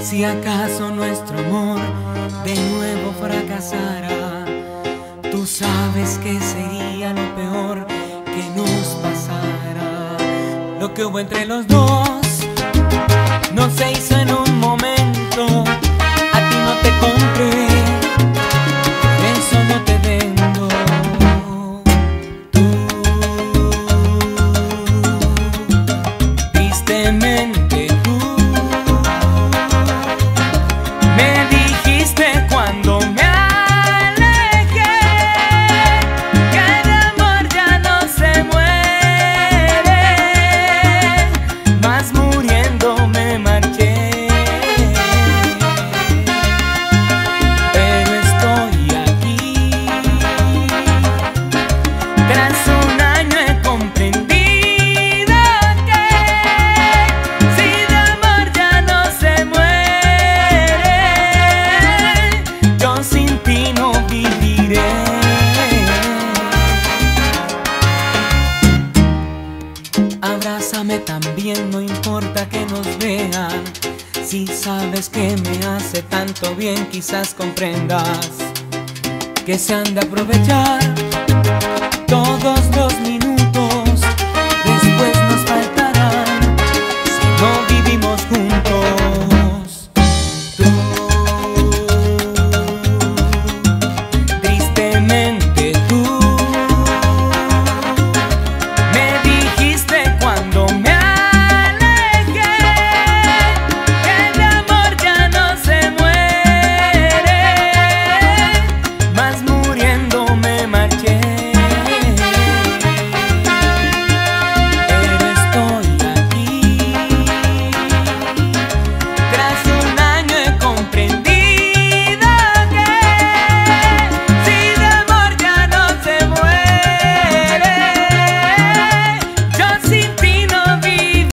Si acaso nuestro amor de nuevo fracasara, tú sabes que sería lo peor que nos pasara. Lo que hubo entre los dos no se hizo en un momento. A ti no te compré, por eso no te vendo. Tú, tristemente tú, me dijiste cuando me alejé que de amor ya no se muere, mas muriendo me marché. Pero estoy aquí, tras un año he comprendido que si de amor ya no se muere, yo sin ti no viviré. Abrázame también, no importa que nos vean. Si sabes que me hace tanto bien, quizás comprendas que se han de aprovechar todos los minutos